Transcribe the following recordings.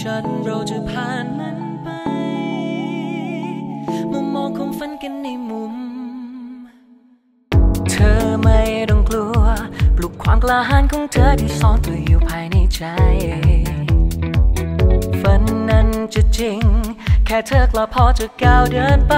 ฉันเราจะผ่านมันไปมุมมองของฝันกันในมุมเธอไม่ต้องกลัวปลุกความกล้าหาญของเธอที่ซ่อนตัวอยู่ภายในใจฝันนั้นจะจริงแค่เธอกล้าพอจะก้าวเดินไป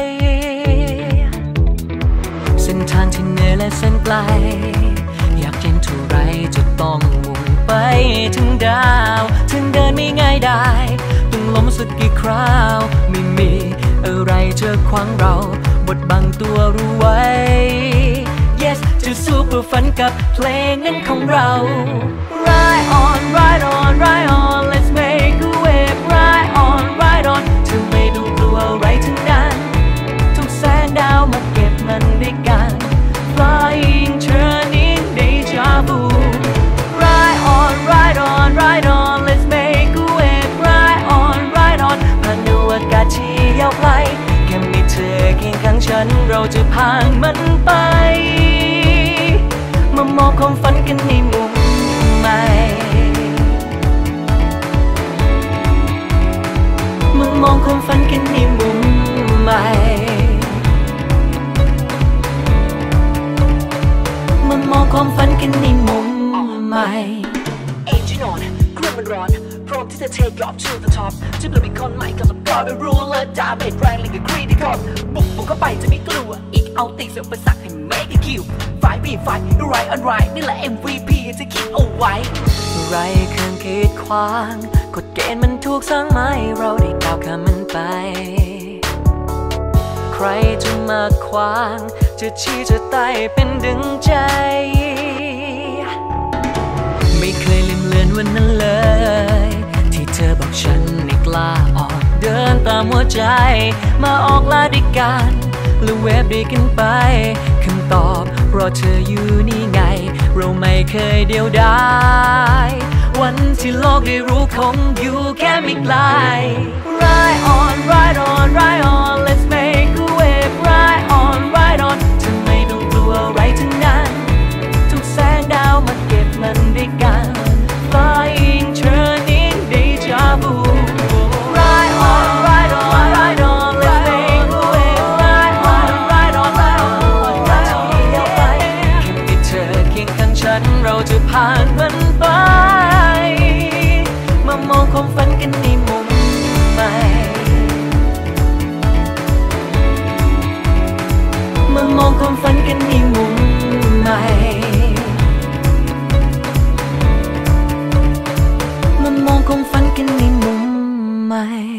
เส้นทางที่เหนื่อยและเส้นไกลอยากเย็นเท่าไรจะต้องมุ่งไปถึงดาวถึงเดินไม่ง่ายได้ต้องล้มสุดกี่คราวไม่มีอะไรจะขวางเราบดบังตัวรู้ไว้ Yes จะสู้เพื่อฝันกับเพลงนั้นของเรา Ride on ride on ride on let's make a wave Ride on ride on เธอไม่ต้องกลัวอะไรทั้งนั้นทุกแสงดาวมาเก็บมันด้วยกัน Flying turning deja vu Ride on ride on ride on let's make a wave Ride on ride on ผ่านอากาศที่ยาวไกลแค่มีเธอเคียงข้างฉันเราจะผ่านมันไปมามองความฝันกันในมุมใหม่มามองความฝันกันในมุมใหม่มามองความฝันกันในมุมใหม่เอ็นจินอนเครื่องมันร้อนพร้อมที่จะ take off to the top จะเปลี่ยนเป็นคนใหม่กับกอดรูเลอร์ดาเมจแรงเลยกับครีดิคอลบุกเข้าไปจะไม่กลัวอีกเอาตีเสียอุปสรรคให้ make a kill ไฟบีไฟไรอันไรนี่แหละ MVP จะคิดเอาไว้ไรเครื่องกีดขวางกฎเกณฑ์มันถูกสร้างมาให้เราได้ก้าวข้ามมันไปใครจะมาขวางจะชี้จะตายเป็นดึงใจไม่เคยลืมเลือนวันนั้นเลยที่เธอบอกฉันไม่กล้าออกเดินตามหัวใจมาออกลาด้วยกันและเวฟด้วยกันไปคำตอบเพราะเธออยู่นี่ไงเราไม่เคยเดียวดายวันที่โลกได้รู้คงอยู่แค่ไม่ไกล Ride on ride on ride on let's make a wave Ride on ride on เธอไม่ต้องกลัวอะไรทั้งนั้นทุกแสงดาวมาเก็บมันด้วยกัน Flying turning deja vu Ride on ride on ride on let's make a wave Ride on ride on ride on วันที่ยาวไปแค่มีเธอเคียงข้างฉันเราจะผ่านมันไปมามองความฝันกันในมุมใหม่มามองความฝันกันในมุมใหม่มามองความฝันกันในมุมใหม่